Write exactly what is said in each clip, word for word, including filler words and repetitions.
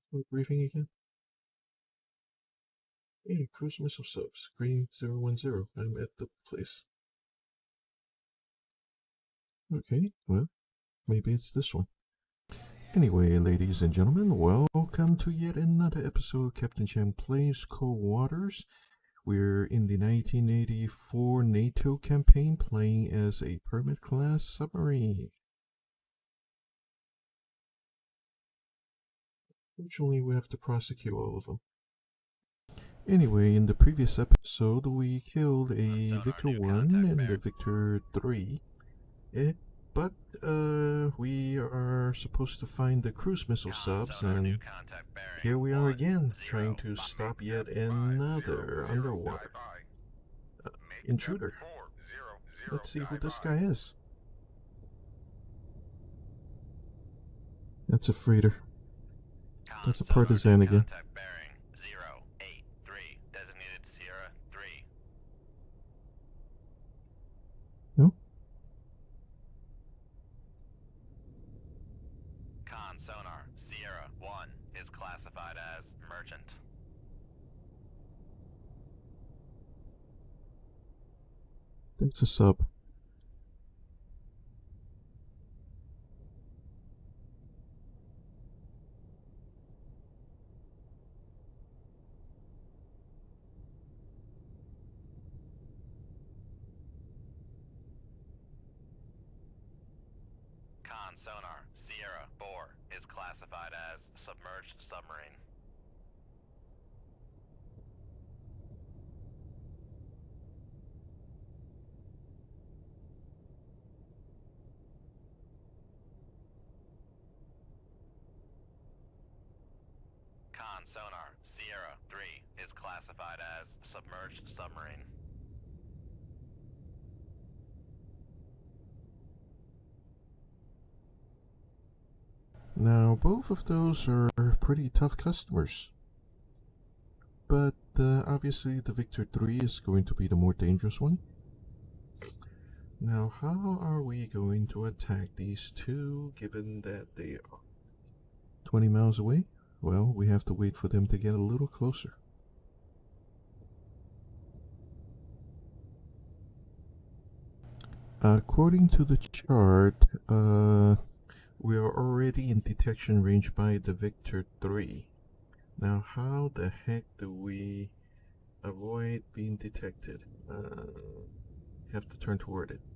What briefing again? Hey, cruise missile subs, green zero one zero. I'm at the place. Okay, well, maybe it's this one. Anyway, ladies and gentlemen, welcome to yet another episode of Captain Chang Plays Cold Waters. We're in the nineteen eighty-four NATO campaign playing as a Permit-class submarine. Fortunately, we have to prosecute all of them. Anyway, in the previous episode, we killed a Victor one and a Victor three. It, but uh, we are supposed to find the cruise missile subs, and here we are again, trying to stop yet another underwater uh, intruder. Let's see who this guy is. That's a freighter. That's a partisan again. No? Con sonar, Sierra one is classified as merchant. That's a sub. Con sonar, Sierra four is classified as submerged submarine. Con sonar, Sierra three is classified as submerged submarine. Now, both of those are pretty tough customers. But uh, obviously the Victor three is going to be the more dangerous one. Now, how are we going to attack these two, given that they are twenty miles away? Well, we have to wait for them to get a little closer. According to the chart, uh, we are already in detection range by the Victor three. Now, how the heck do we avoid being detected? Uh, have to turn toward it.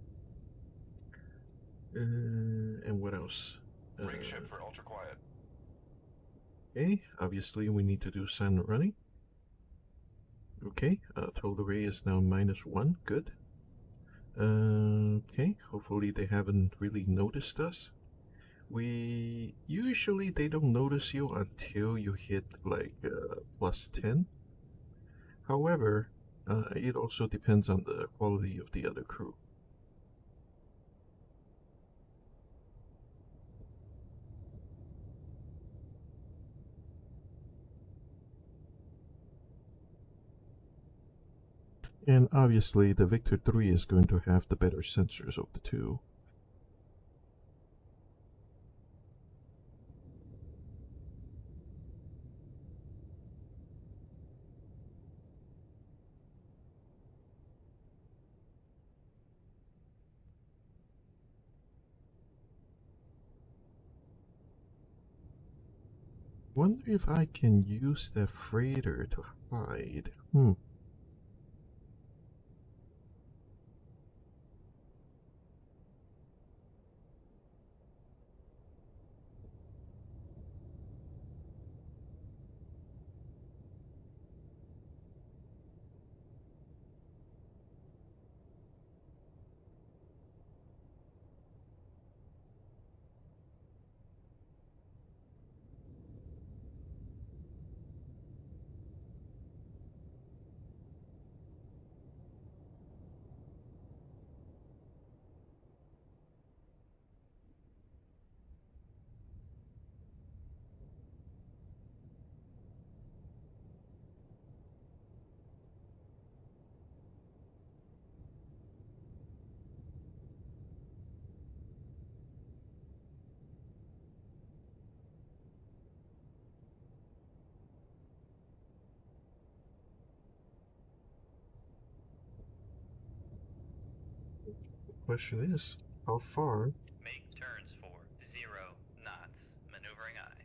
Uh, and what else? Uh, Ring ship for ultra quiet. Okay, obviously we need to do silent running. Okay, uh, total array is now minus one. Good. Uh, okay, hopefully they haven't really noticed us. We usually they don't notice you until you hit like uh, plus ten. However, uh, it also depends on the quality of the other crew. And obviously the Victor three is going to have the better sensors of the two. Wonder if I can use the freighter to hide. Hmm. Question is, how far? Make turns for zero knots, maneuvering aye.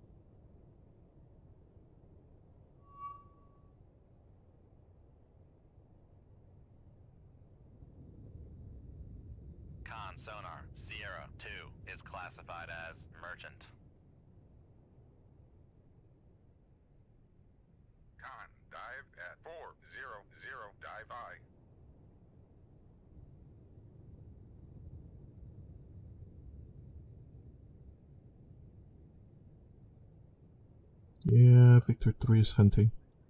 Con sonar, Sierra two is classified as merchant. Con, dive at four zero zero, dive aye. Yeah, Victor three is hunting.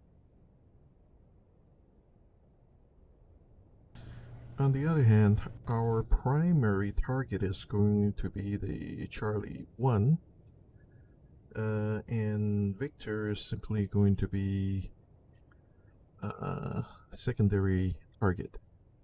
On the other hand, our primary target is going to be the Charlie one, uh, and Victor is simply going to be uh, a secondary target.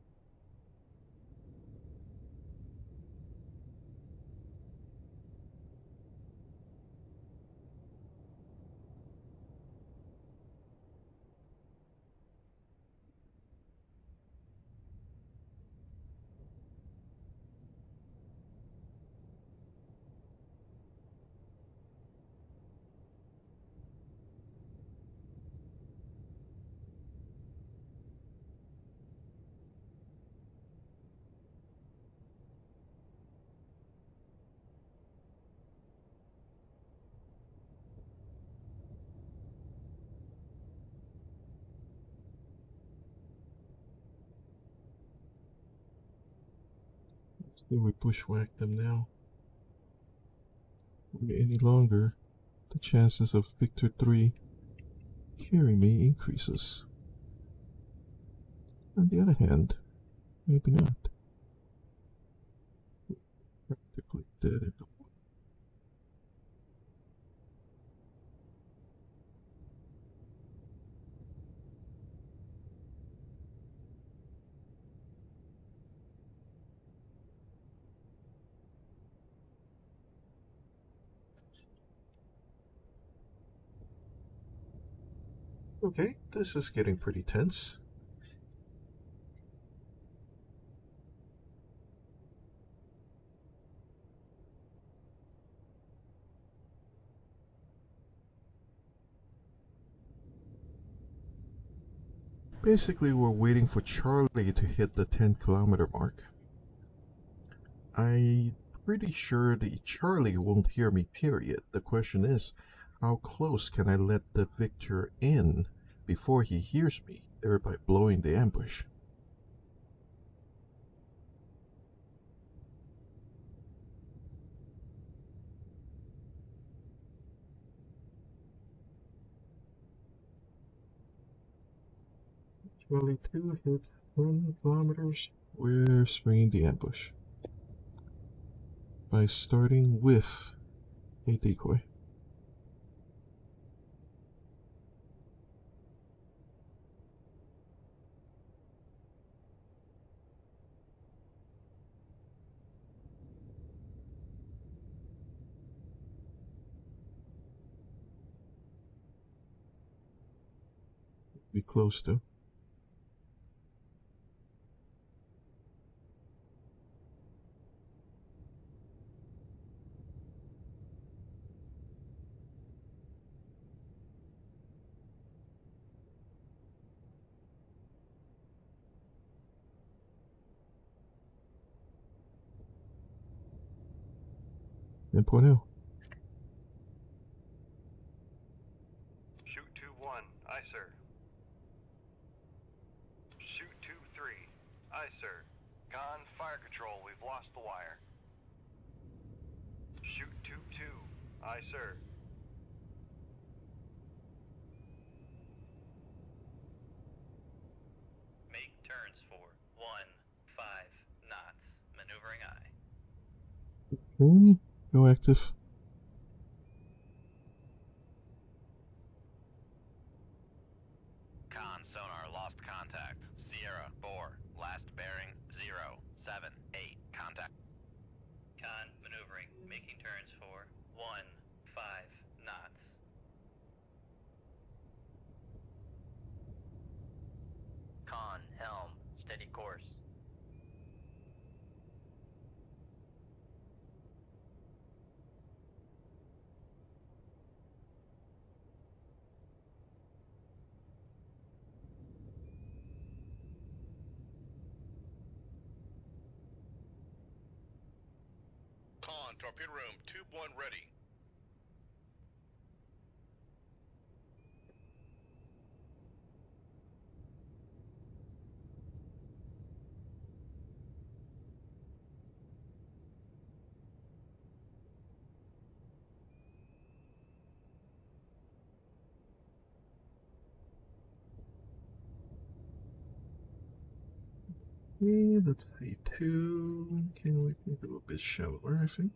So we bushwhack them now. Any longer, the chances of Victor three hearing me increases. On the other hand, maybe not. Practically dead at the moment. Okay, this is getting pretty tense. Basically, we're waiting for Charlie to hit the ten kilometer mark. I'm pretty sure the Charlie won't hear me, period. The question is, how close can I let the Victor in before he hears me, thereby blowing the ambush? Charlie two hit ten kilometers. We're springing the ambush by starting with a decoy. Be close to. ten point oh. Shoot two one, aye sir. Shoot two three, aye sir. Con, fire control, we've lost the wire. Shoot two two, aye sir. Make turns for one five knots, maneuvering aye. Okay, go active. Con sonar lost contact. Sierra four, last bearing zero seven eight, contact. Con maneuvering, making turns for one five knots. Con helm, steady course. Con, torpedo room, tube one ready. Yeah, that's A two. Can we make it a bit shallower, I think?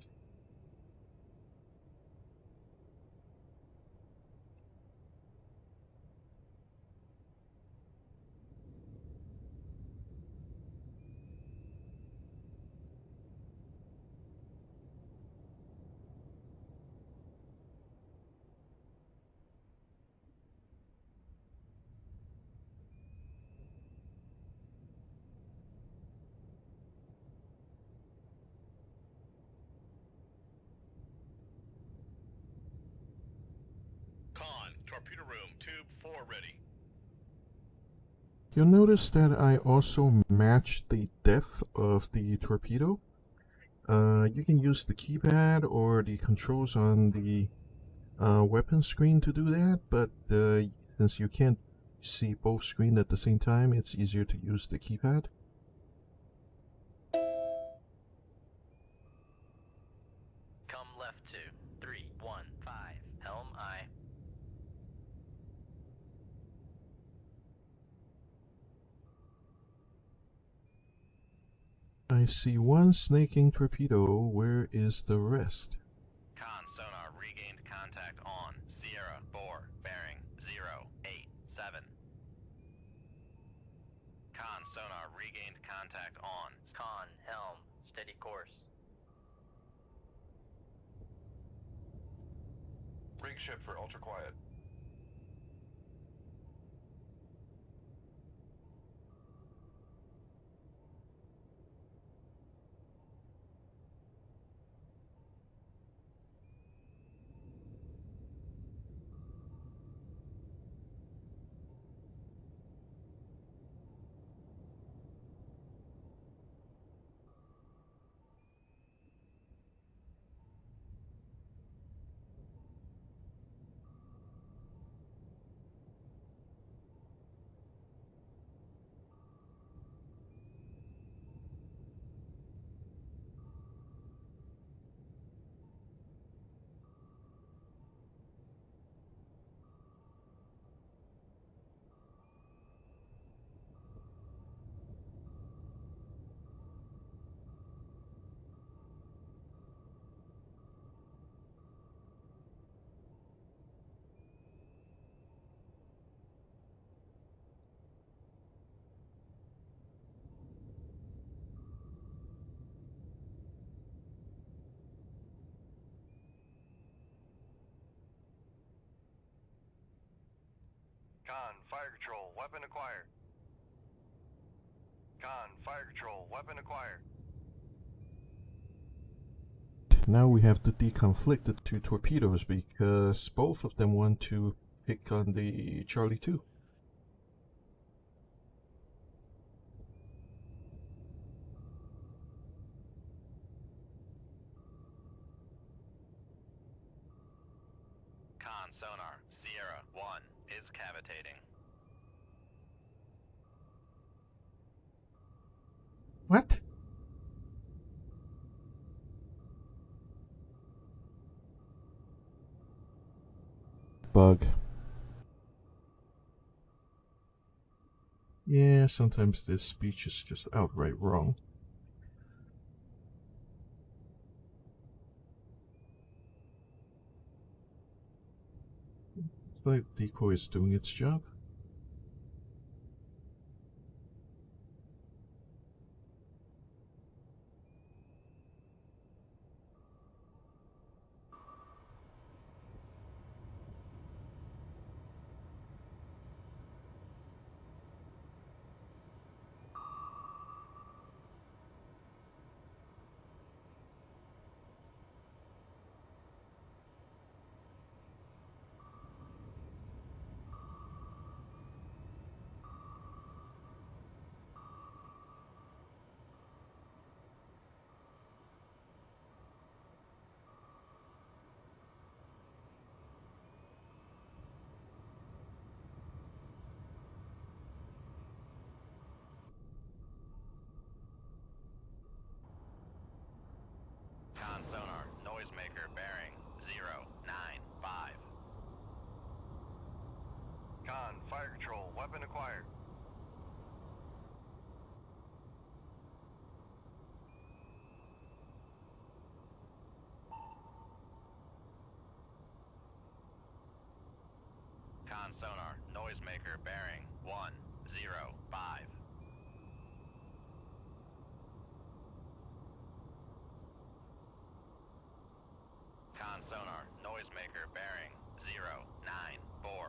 Con, torpedo room, tube four ready. You'll notice that I also matched the depth of the torpedo. Uh, you can use the keypad or the controls on the uh, weapon screen to do that, but uh, since you can't see both screens at the same time, it's easier to use the keypad. Come left two, three, one, five, helm aye. I see one snaking torpedo. Where is the rest? Con sonar regained contact on Sierra four, bearing zero eight seven. Con sonar regained contact on Con helm, steady course. Rig ship for ultra quiet. Con, fire control, weapon acquired. Con, fire control, weapon acquired. Now we have to deconflict the two torpedoes because both of them want to pick on the Charlie two. Con sonar Sierra one is cavitating. What? Bug. Yeah, sometimes this speech is just outright wrong. But decoy is doing its job. weapon acquired. Con sonar, noisemaker bearing one zero five. Con sonar, noisemaker bearing zero nine four.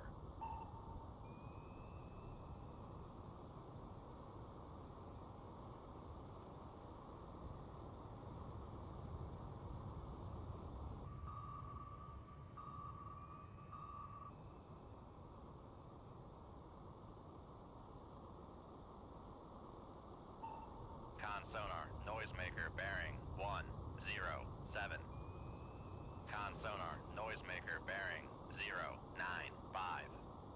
Con sonar, noisemaker bearing one zero seven. Con sonar, noisemaker bearing zero nine five.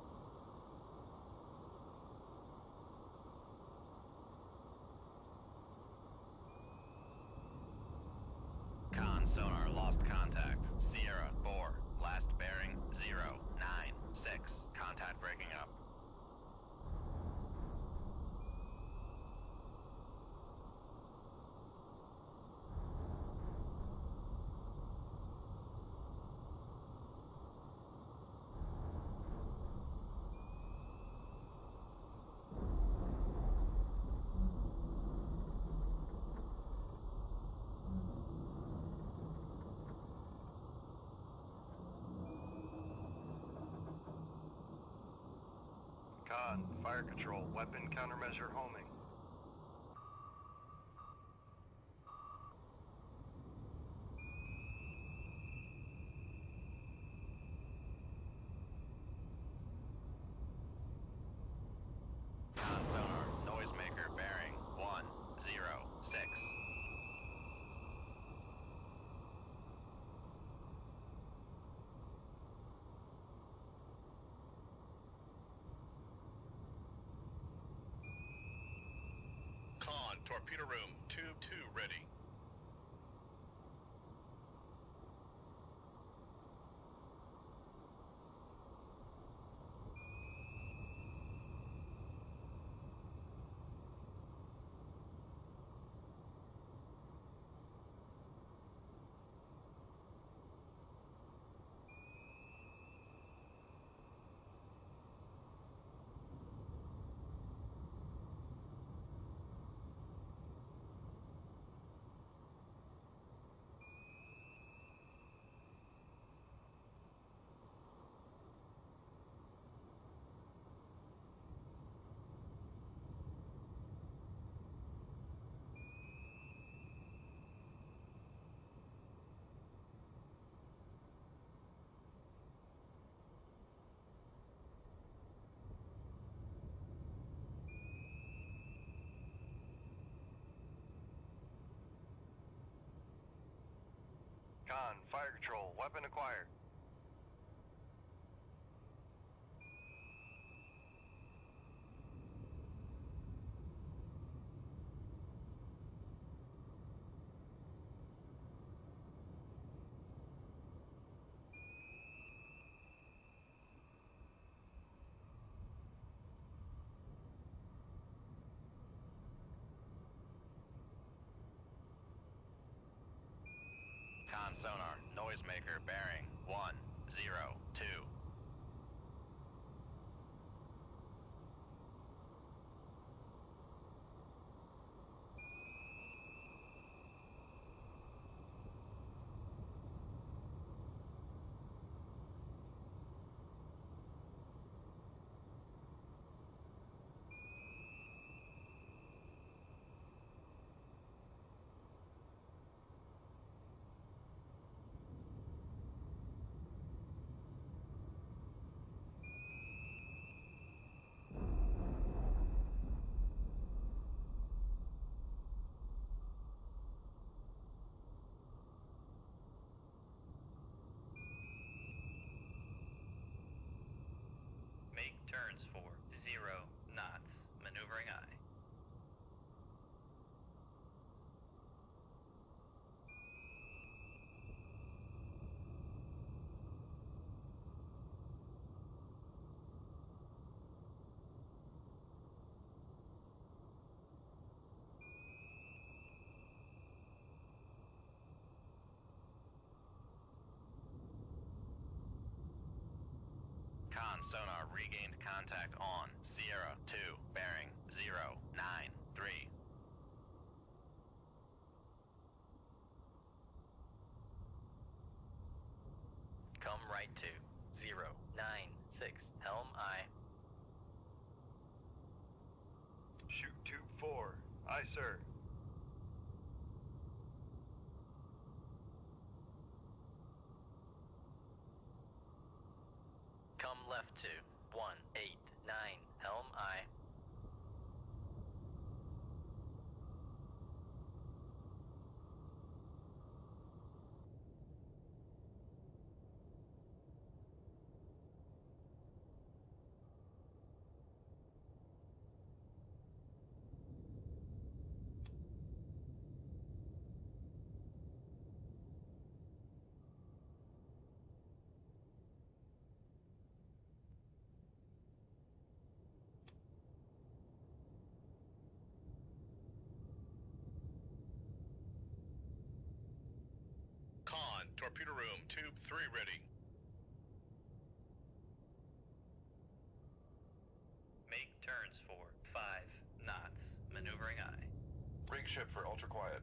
Con sonar, lost contact. Sierra four, last bearing zero nine six. Contact breaking up. Con, fire control, weapon countermeasure homing. Con sonar, noisemaker bearing one zero six. Con, torpedo room, tube two ready. Con, fire control, weapon acquired. Con sonar, noisemaker bearing one zero two. Con sonar regained contact on Sierra two, bearing zero nine three. Come right to zero nine six, helm aye. Shoot tube four. Aye, sir. Come left to one eight nine, helm aye. Con, torpedo room, tube three ready. Make turns for five knots, maneuvering aye. Rig ship for ultra quiet.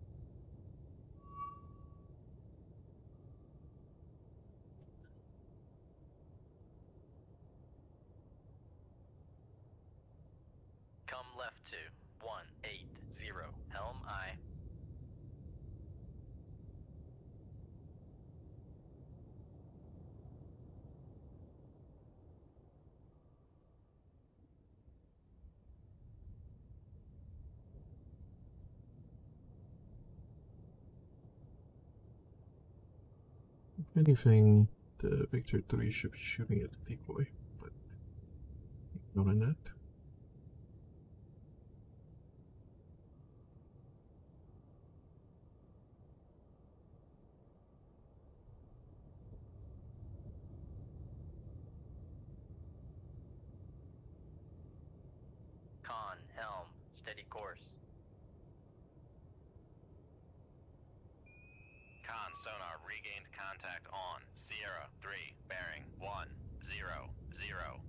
Come left to one eight zero, helm aye. If anything, the Victor three should be shooting at the decoy, but ignoring that. Con, helm, steady course. Con sonar regained contact on Sierra three, bearing one zero zero.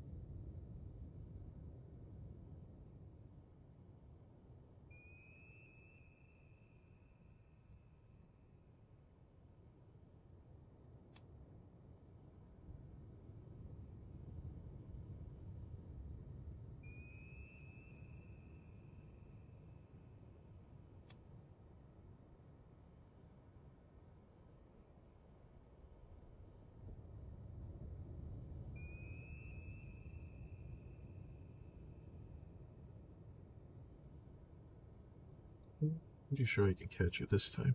Pretty sure I can catch you this time.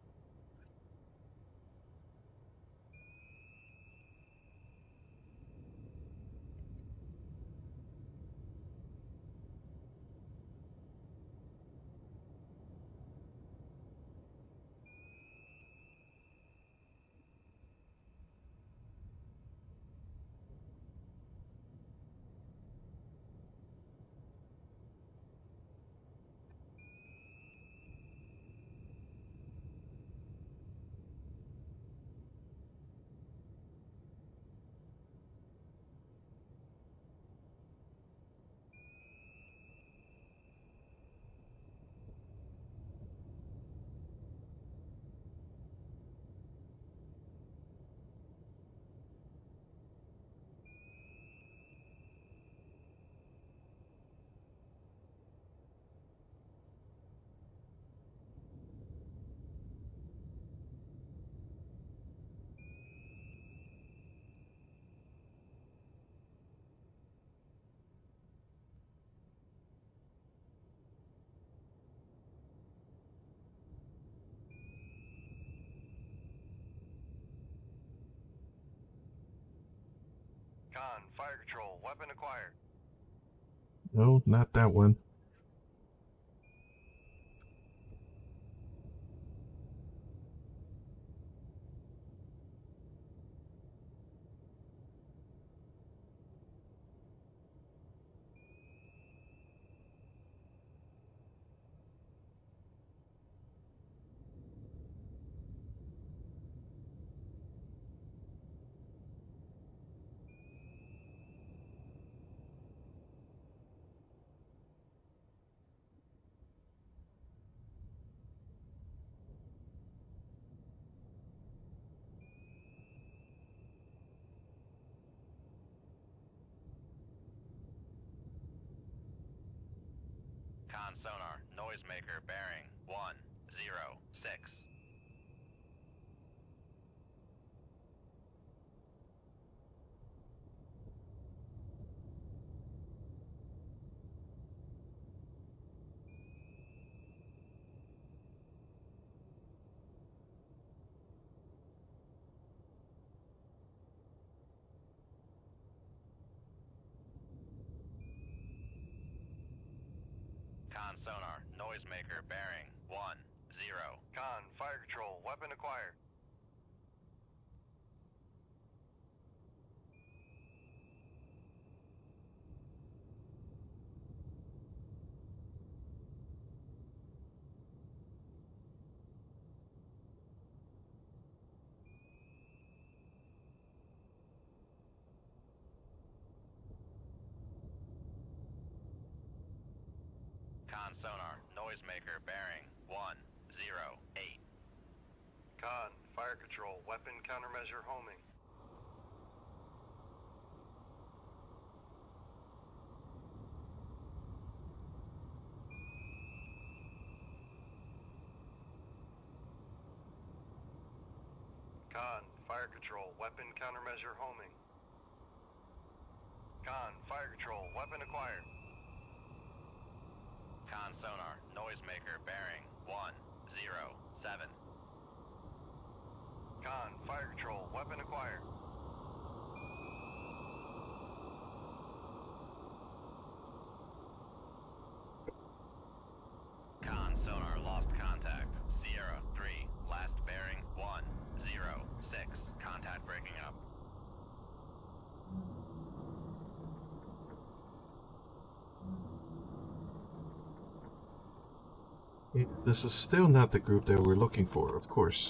Con, fire control, weapon acquired. No, not that one. noisemaker bearing one zero six. Con sonar, noisemaker bearing one zero. Con, fire control, weapon acquired. Con sonar, noisemaker bearing one zero eight. Con, fire control, weapon countermeasure homing. Con, fire control, weapon countermeasure homing. Con, fire control, weapon acquired. Con sonar, noisemaker bearing one zero seven. Con, fire control, weapon acquired. Con sonar, lost contact. Sierra three, last bearing one zero six. Contact breaking up. This is still not the group that we're looking for, of course.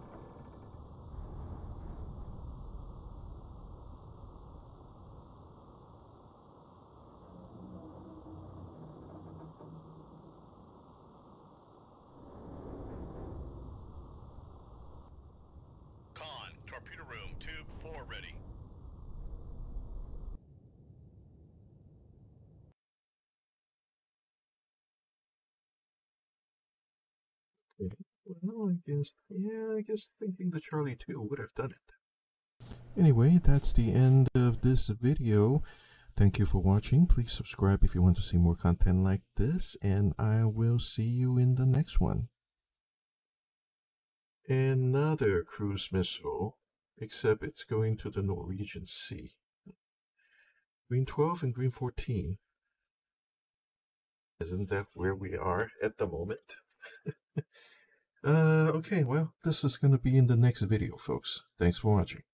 Con, torpedo room, tube four ready. Okay. Well, I guess, yeah, I guess thinking the Charlie two would have done it. Anyway, that's the end of this video. Thank you for watching. Please subscribe if you want to see more content like this, and I will see you in the next one. Another cruise missile, except it's going to the Norwegian Sea. Green twelve and Green fourteen. Isn't that where we are at the moment? uh, okay, well, this is going to be in the next video, folks. Thanks for watching.